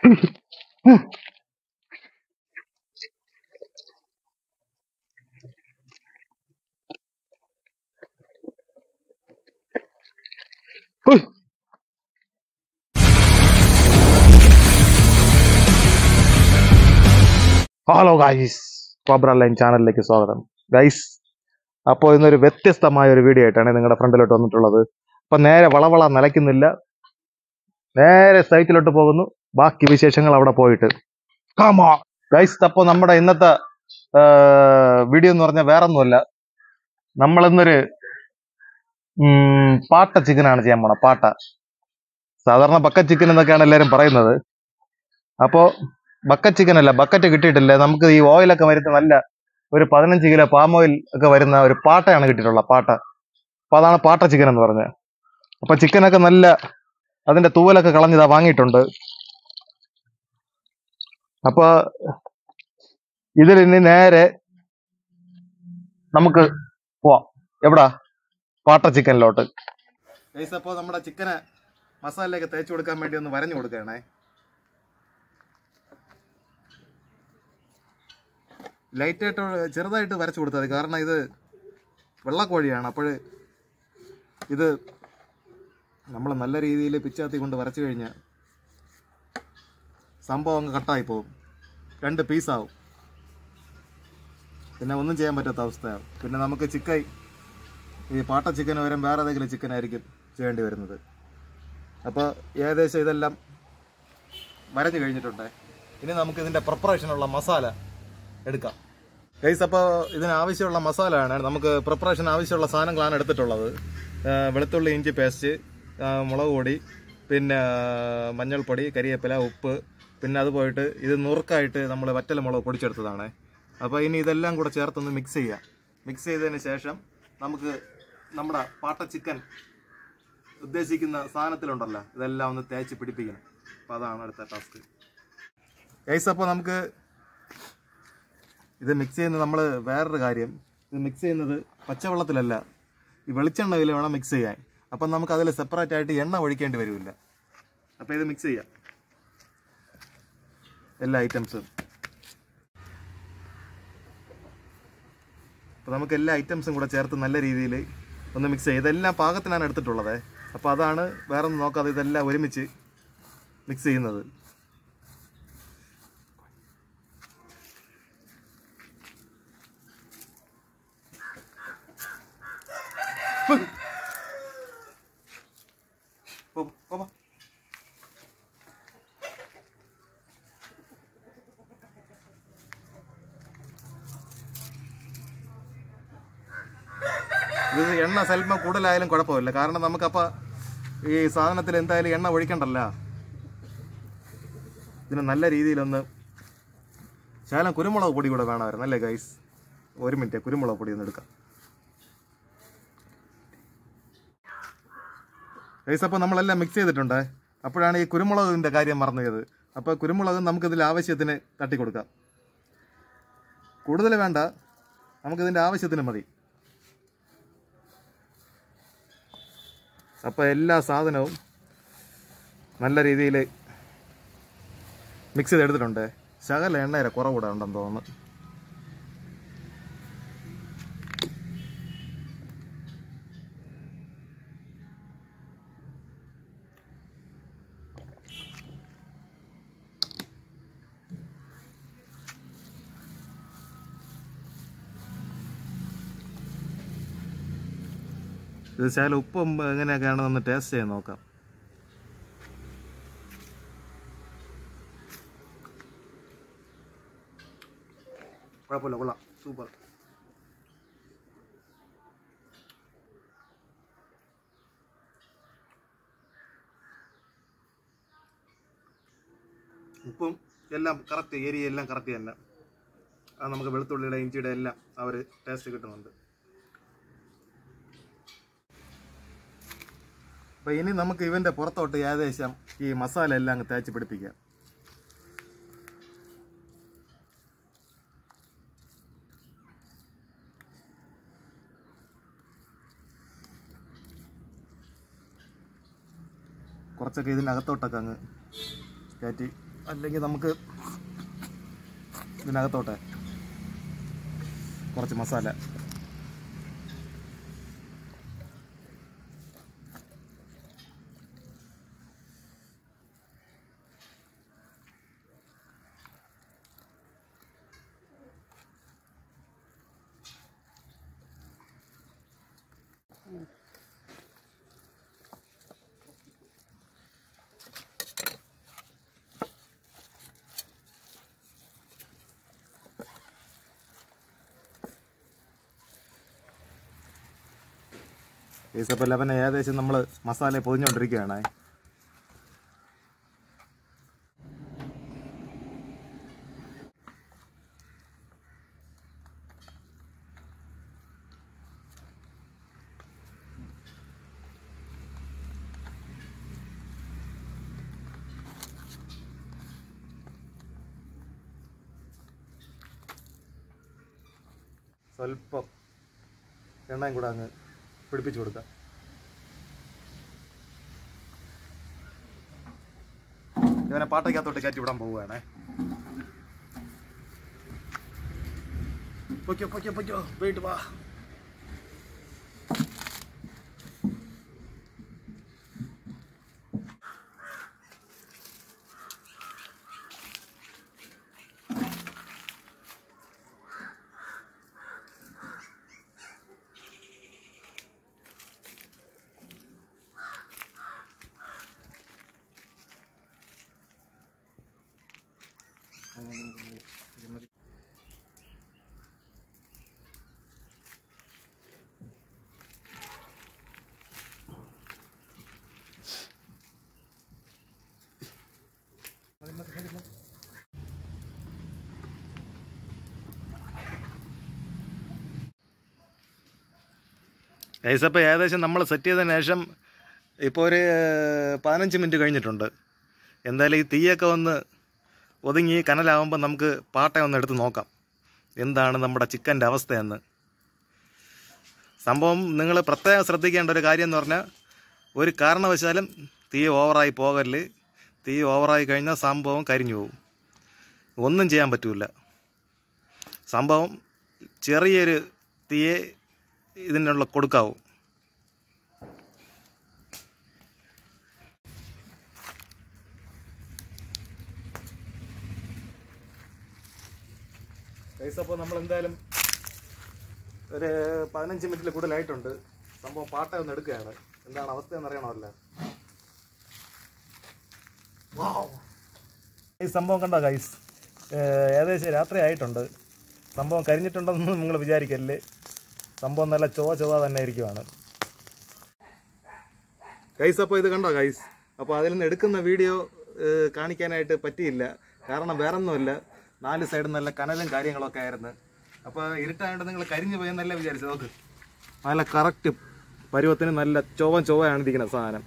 Hello guys, cobra line ചാനലിലേക്ക് സ്വാഗതം. Guys, അപ്പോൾ ഇന്നൊരു വ്യത്യസ്തമായ ഒരു വീഡിയോ ആയിട്ടാണ് നിങ്ങളുടെ ഫ്രണ്ടിലോട്ട് വന്നിട്ടുള്ളത്. അപ്പൊ നേരെ വളവള നിലയ്ക്കുന്നില്ല, നേരെ സൈറ്റിലോട്ട് പോകുന്നു. ബാക്കി വിശേഷങ്ങൾ അവിടെ പോയിട്ട് ഗൈസ്. അപ്പോൾ നമ്മുടെ ഇന്നത്തെ വീഡിയോ എന്ന് പറഞ്ഞാൽ വേറെ ഒന്നുമല്ല, നമ്മളിന്നൊരു പാട്ട ചിക്കനാണ് ചെയ്യാൻ പോണ. പാട്ട സാധാരണ ബക്കറ്റ് ചിക്കൻ എന്നൊക്കെയാണ് എല്ലാവരും പറയുന്നത്. അപ്പോൾ ബക്കറ്റ് ചിക്കൻ അല്ല, ബക്കറ്റ് കിട്ടിയിട്ടില്ല. നമുക്ക് ഈ ഓയിലൊക്കെ വരുന്ന നല്ല ഒരു 15 കിലോ പാം ഓയിൽ ഒക്കെ വരുന്ന ഒരു പാട്ടയാണ് കിട്ടിയിട്ടുള്ള പാട്ട. അപ്പൊ അതാണ് പാട്ട ചിക്കൻ എന്ന് പറഞ്ഞത്. അപ്പൊ ചിക്കനൊക്കെ നല്ല അതിന്റെ തൂവലൊക്കെ കളഞ്ഞതാ വാങ്ങിയിട്ടുണ്ട്. അപ്പൊ ഇതിൽ ഇനി നേരെ നമുക്ക് പോവാം. എവിടാ? പാട്ട ചിക്കനിലോട്ട്. അപ്പോൾ നമ്മുടെ ചിക്കനെ മസാലയൊക്കെ തേച്ച് കൊടുക്കാൻ വേണ്ടി ഒന്ന് വരഞ്ഞു കൊടുക്കണേ. ലൈറ്റായിട്ട് ചെറുതായിട്ട് വരച്ചു കൊടുത്താൽ മതി. കാരണം ഇത് വെള്ളക്കോഴിയാണ്. അപ്പോൾ ഇത് നമ്മൾ നല്ല രീതിയിൽ പിച്ചാത്തി കൊണ്ട് വരച്ചു കഴിഞ്ഞാൽ സംഭവം അങ്ങ് കട്ടായി പോകും, 2 പീസാവും, പിന്നെ ഒന്നും ചെയ്യാൻ പറ്റാത്ത അവസ്ഥയാവും. പിന്നെ നമുക്ക് ഈ പാട്ട ചിക്കന് വരും വേറെ ഏതെങ്കിലും ചിക്കനായിരിക്കും ചെയ്യേണ്ടി വരുന്നത്. അപ്പോൾ ഏകദേശം ഇതെല്ലാം വരഞ്ഞു കഴിഞ്ഞിട്ടുണ്ട്. ഇനി നമുക്ക് ഇതിൻ്റെ പ്രിപ്പറേഷനുള്ള മസാല എടുക്കാം ഗൈസ്. അപ്പോൾ ഇതിനാവശ്യമുള്ള മസാലയാണ്, നമുക്ക് പ്രിപ്പറേഷൻ ആവശ്യമുള്ള സാധനങ്ങളാണ് എടുത്തിട്ടുള്ളത്. വെളുത്തുള്ളി ഇഞ്ചി പേസ്റ്റ്, മുളക് പൊടി, പിന്നെ മഞ്ഞൾപ്പൊടി, കരിവേപ്പില, ഉപ്പ്, പിന്നെ അത് പോയിട്ട് ഇത് നുറുക്കായിട്ട് നമ്മൾ വറ്റൽ മുളക് പൊടിച്ചെടുത്തതാണ്. അപ്പോൾ ഇനി ഇതെല്ലാം കൂടെ ചേർത്തൊന്ന് മിക്സ് ചെയ്യാം. മിക്സ് ചെയ്തതിന് ശേഷം നമുക്ക് നമ്മുടെ പാട്ട ചിക്കൻ ഉദ്ദേശിക്കുന്ന സാധനത്തിലുണ്ടല്ലോ ഇതെല്ലാം ഒന്ന് തേച്ച് പിടിപ്പിക്കണം. അപ്പോൾ അതാണ് അടുത്ത ടാസ്ക് ഗൈസ്. അപ്പോൾ നമുക്ക് ഇത് മിക്സ് ചെയ്യുന്നത്, നമ്മൾ വേറൊരു കാര്യം, ഇത് മിക്സ് ചെയ്യുന്നത് പച്ചവെള്ളത്തിലല്ല, ഈ വെളിച്ചെണ്ണയിൽ വേണം മിക്സ് ചെയ്യാൻ. അപ്പം നമുക്ക് അതിൽ സെപ്പറേറ്റ് ആയിട്ട് എണ്ണ ഒഴിക്കേണ്ടി വരില്ല. അപ്പോൾ ഇത് മിക്സ് ചെയ്യാം എല്ലാ ഐറ്റംസും. അപ്പോൾ നമുക്ക് എല്ലാ ഐറ്റംസും കൂടെ ചേർത്ത് നല്ല രീതിയിൽ ഒന്ന് മിക്സ് ചെയ്യാം. ഇതെല്ലാം പാകത്തിനാണ് എടുത്തിട്ടുള്ളത്. അപ്പോൾ അതാണ് വേറെ ഒന്നും നോക്കാതെ ഇതെല്ലാം ഒരുമിച്ച് മിക്സ് ചെയ്യുന്നത്. ഇത് എണ്ണ സ്വല്പം കൂടുതലായാലും കുഴപ്പമില്ല, കാരണം നമുക്കപ്പോൾ ഈ സാധനത്തിൽ എന്തായാലും എണ്ണ ഒഴിക്കണ്ടല്ല. ഇതിന് നല്ല രീതിയിലൊന്ന് ശകലം കുരുമുളക് പൊടി കൂടെ വേണമായിരുന്നു അല്ലേ ഗൈസ്? 1 മിനിറ്റ് കുരുമുളക് പൊടി ഒന്ന് എടുക്കാം ഗൈസ്. അപ്പോൾ നമ്മളെല്ലാം മിക്സ് ചെയ്തിട്ടുണ്ട്. അപ്പോഴാണ് ഈ കുരുമുളകിൻ്റെ കാര്യം മറന്നത്. അപ്പോൾ കുരുമുളക് നമുക്കിതിൽ ആവശ്യത്തിന് തട്ടി കൊടുക്കാം. കൂടുതൽ വേണ്ട, നമുക്കിതിൻ്റെ ആവശ്യത്തിന് മതി. അപ്പോൾ എല്ലാ സാധനവും നല്ല രീതിയിൽ മിക്സ് ചെയ്തെടുത്തിട്ടുണ്ട്. ശകല എണ്ണയുടെ കുറവുകൂടെ ഉണ്ടെന്ന് തോന്നുന്നു. ഇത് ശകലം ഉപ്പും എങ്ങനെയൊക്കെയാണെന്ന് ഒന്ന് ടേസ്റ്റ് ചെയ്ത് നോക്കാം. കുഴപ്പമില്ല, കൊള്ളാം, സൂപ്പർ. ഉപ്പും എല്ലാം കറക്റ്റ്, ഏരിയ എല്ലാം കറക്റ്റ് തന്നെ. അത് നമുക്ക് വെളുത്തുള്ളിയുടെ ഇഞ്ചിയുടെ എല്ലാം ആ ഒരു ടേസ്റ്റ് കിട്ടുന്നുണ്ട്. അപ്പോൾ ഇനി നമുക്ക് ഇവൻ്റെ പുറത്തോട്ട് ഏകദേശം ഈ മസാല എല്ലാം അങ്ങ് തേച്ച് പിടിപ്പിക്കാം. കുറച്ചൊക്കെ ഇതിനകത്തോട്ടൊക്കെ അങ്ങ് കയറ്റി അല്ലെങ്കിൽ നമുക്ക് ഇതിനകത്തോട്ടെ കുറച്ച് മസാല. അപ്പോൾ ലെവൻ ഏകദേശം നമ്മൾ മസാല പൊതിഞ്ഞുകൊണ്ടിരിക്കുകയാണ്. സ്വല്പം എണ്ണയും കൂടെ അങ്ങ് പിടിപ്പിച്ചു കൊടുക്കാം. ഇവനെ പാട്ടയ്ക്കകത്തോട്ട് കയറ്റി വിടാൻ പോവുകയാണേ. പൊയ്ക്കോ പൊയ്ക്കോ പൊയ്ക്കോ, പോയിട്ട് വാ. അപ്പോൾ ഏകദേശം നമ്മൾ സെറ്റ് ചെയ്തതിന് ശേഷം ഇപ്പോൾ ഒരു 15 മിനിറ്റ് കഴിഞ്ഞിട്ടുണ്ട്. എന്തായാലും ഈ തീയൊക്കെ ഒന്ന് ഒതുങ്ങി കനലാകുമ്പോൾ നമുക്ക് പാട്ട ഒന്ന് എടുത്ത് നോക്കാം എന്താണ് നമ്മുടെ ചിക്കൻ്റെ അവസ്ഥയെന്ന്. സംഭവം നിങ്ങൾ പ്രത്യേകം ശ്രദ്ധിക്കേണ്ട ഒരു കാര്യം എന്ന് പറഞ്ഞാൽ, ഒരു കാരണവശാലും തീ ഓവറായി പോകല്. തീ ഓവറായി കഴിഞ്ഞാൽ സംഭവം കരിഞ്ഞു പോകും, ഒന്നും ചെയ്യാൻ പറ്റില്ല. സംഭവം ചെറിയൊരു തീയെ ഇതിനുള്ള കൊടുക്കാവൂ. അപ്പോൾ നമ്മൾ എന്തായാലും ഒരു 15 മിനിറ്റിൽ കൂടുതലായിട്ടുണ്ട്. സംഭവം പാട്ട ഒന്ന് എടുക്കുകയാണ്. എന്താണ് അവസ്ഥ എന്നറിയണമല്ലോ. ഈ സംഭവം കണ്ടോ ഗൈസ്, ഏകദേശം രാത്രി ആയിട്ടുണ്ട്. സംഭവം കരിഞ്ഞിട്ടുണ്ടെന്നൊന്നും നിങ്ങൾ വിചാരിക്കല്ലേ. സംഭവം നല്ല ചൊവ്വ തന്നെ ഇരിക്കുവാണ് ഗൈസ്. അപ്പോൾ ഇത് കണ്ടോ ഗൈസ്, അപ്പോൾ അതിൽ നിന്ന് എടുക്കുന്ന വീഡിയോ കാണിക്കാനായിട്ട് പറ്റിയില്ല. കാരണം വേറൊന്നുമില്ല, 4 സൈഡും നല്ല കനലും കാര്യങ്ങളൊക്കെ ആയിരുന്നു. അപ്പോൾ ഇരുട്ടായതുകൊണ്ട് നിങ്ങൾ കരിഞ്ഞു പോയെന്നല്ല വിചാരിച്ചു. നോക്ക്, നല്ല കറക്റ്റ് പരുവത്തിന് നല്ല ചൊവ്വയാണ് ഇരിക്കുന്നത് സാധനം.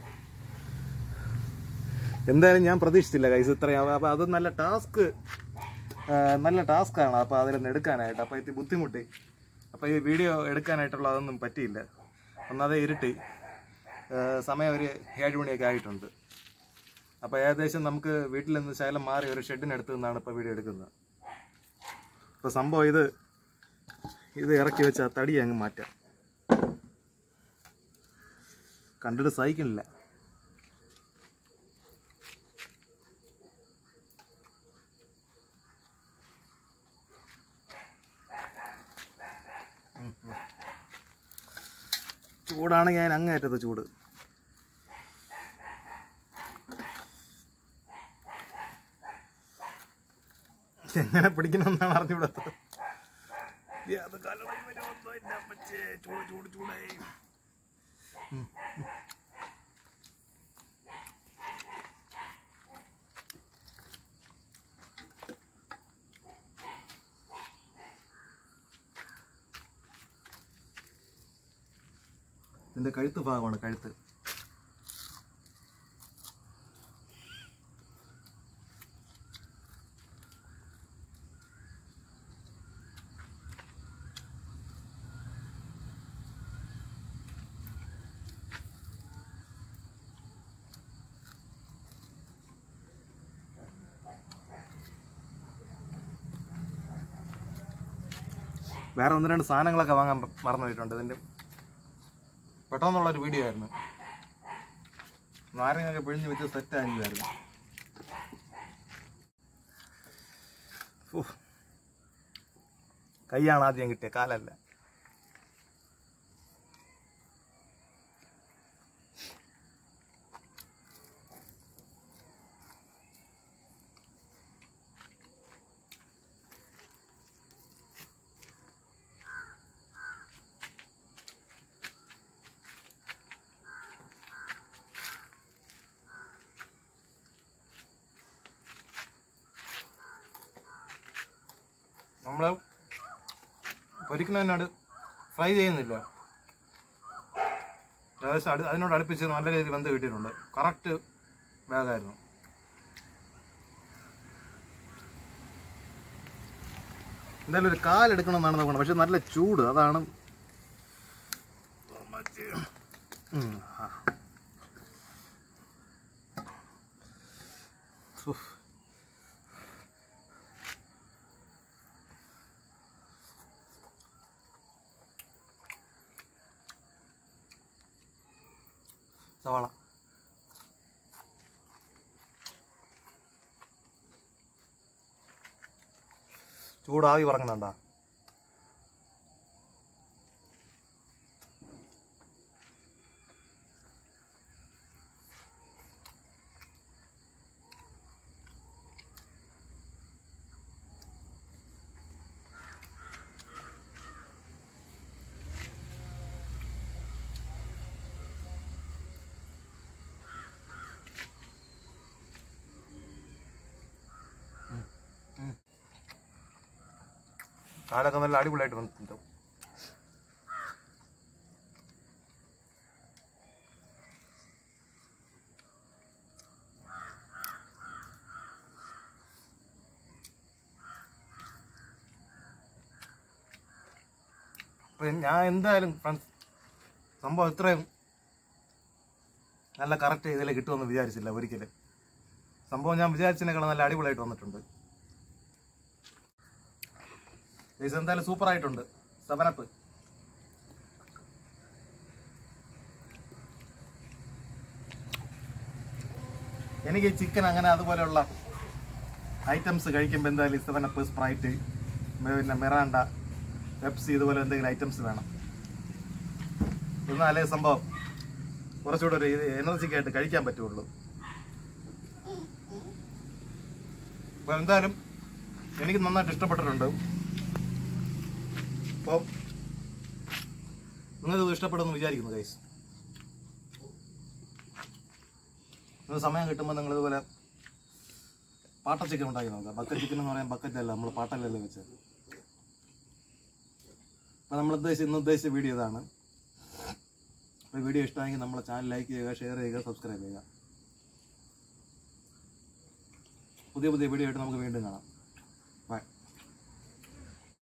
എന്തായാലും ഞാൻ പ്രതീക്ഷിച്ചില്ല ഗൈസ് ഇത്രയും. അപ്പോൾ അത് നല്ല ടാസ്ക്കാണ് അപ്പോൾ അതിൽ നിന്ന് എടുക്കാനായിട്ട്. അപ്പോൾ ഇത് ബുദ്ധിമുട്ടി. അപ്പോൾ ഈ വീഡിയോ എടുക്കാനായിട്ടുള്ള അതൊന്നും പറ്റിയില്ല. ഒന്നാമത് ഇരുട്ടി, സമയം ഒരു 7 മണിയൊക്കെ ആയിട്ടുണ്ട്. അപ്പോൾ ഏകദേശം നമുക്ക് വീട്ടിൽ നിന്ന് ശകലം മാറി ഒരു ഷെഡിനടുത്ത് നിന്നാണ് ഇപ്പോൾ വീഡിയോ എടുക്കുന്നത്. അപ്പോൾ സംഭവം ഇത് ഇറക്കി വെച്ച തടി അങ്ങ് മാറ്റാം. കണ്ടിട്ട് സഹിക്കണില്ല. ചൂടാണെങ്കിൽ ഞാൻ അങ്ങേറ്റത്തെ ചൂട്. എങ്ങനെ പിടിക്കണമെന്നാണ് അറിഞ്ഞുകൂടാത്തത്. ചൂടായി. ഇതിന്റെ കഴുത്ത് ഭാഗമാണ്, കഴുത്ത്. വേറെ 1-2 സാധനങ്ങളൊക്കെ വാങ്ങാൻ മറന്നു പോയിട്ടുണ്ട്. ഇതിൻ്റെ പെട്ടെന്നുള്ളൊരു വീഡിയോ ആയിരുന്നു. നാരങ്ങയൊക്കെ പിഴിഞ്ഞ് വെച്ച് സെറ്റ് ആയിരിക്കുമായിരുന്നു. കൈയാണ് ആദ്യം കിട്ടിയത്, കാലല്ല. നമ്മൾ പൊരിക്കുന്നതിനോട് ഫ്രൈ ചെയ്യുന്നില്ല. ഏകദേശം അതിനോട് അടുപ്പിച്ച് നല്ല രീതിയിൽ വെന്ത് കിട്ടിയിട്ടുണ്ട്. കറക്റ്റ് വേഗമായിരുന്നു. എന്തായാലും ഒരു കാലെടുക്കണമെന്നാണ് നോക്കണം. പക്ഷെ നല്ല ചൂട്, അതാണ്. സവാള ചൂടാവി പറങ്ങുന്നുണ്ടാ. കാലൊക്കെ നല്ല അടിപൊളിയായിട്ട് വന്നിട്ടുണ്ട്. അപ്പം ഞാൻ എന്തായാലും ഫ്രണ്ട്സ് സംഭവം ഇത്രയും നല്ല കറക്റ്റ് ഇതിൽ കിട്ടുമെന്ന് വിചാരിച്ചില്ല ഒരിക്കലും. സംഭവം ഞാൻ വിചാരിച്ചതിനേക്കാളും നല്ല അടിപൊളിയായിട്ട് വന്നിട്ടുണ്ട്. ഇത് എന്തായാലും സൂപ്പറായിട്ടുണ്ട്. 7 Up എനിക്ക് ചിക്കൻ അങ്ങനെ അതുപോലെയുള്ള ഐറ്റംസ് കഴിക്കുമ്പോൾ എന്തായാലും 7 Up, സ്പ്രൈറ്റ്, പിന്നെ മിറാണ്ട, പെപ്സി ഇതുപോലെ എന്തെങ്കിലും ഐറ്റംസ് വേണം. എന്നാലേ സംഭവം കുറച്ചുകൂടെ ഒരു എനർജിക്കായിട്ട് കഴിക്കാൻ പറ്റുള്ളൂ. അപ്പോൾ എന്തായാലും എനിക്ക് നന്നായിട്ട് ഇഷ്ടപ്പെട്ടിട്ടുണ്ട്. അപ്പോൾ നിങ്ങൾക്കിത് ഇഷ്ടപ്പെടുമെന്ന് വിചാരിക്കുന്നു ഗൈസ്. നിങ്ങൾ സമയം കിട്ടുമ്പോൾ നിങ്ങളിതുപോലെ പാട്ട ചിക്കൻ ഉണ്ടാക്കി നോക്കാം. ബക്കറ്റ് ചിക്കൻ എന്ന് പറയാൻ ബക്കറ്റല്ല, നമ്മൾ പാട്ടല്ലല്ലോ വെച്ചത്. അപ്പോൾ നമ്മൾ ഇന്ന് ഉദ്ദേശിച്ച വീഡിയോ ഇതാണ്. അപ്പോൾ വീഡിയോ ഇഷ്ടമായെങ്കിൽ നമ്മളെ ചാനൽ ലൈക്ക് ചെയ്യുക, ഷെയർ ചെയ്യുക, സബ്സ്ക്രൈബ് ചെയ്യുക. പുതിയ വീഡിയോ ആയിട്ട് നമുക്ക് വീണ്ടും കാണാം.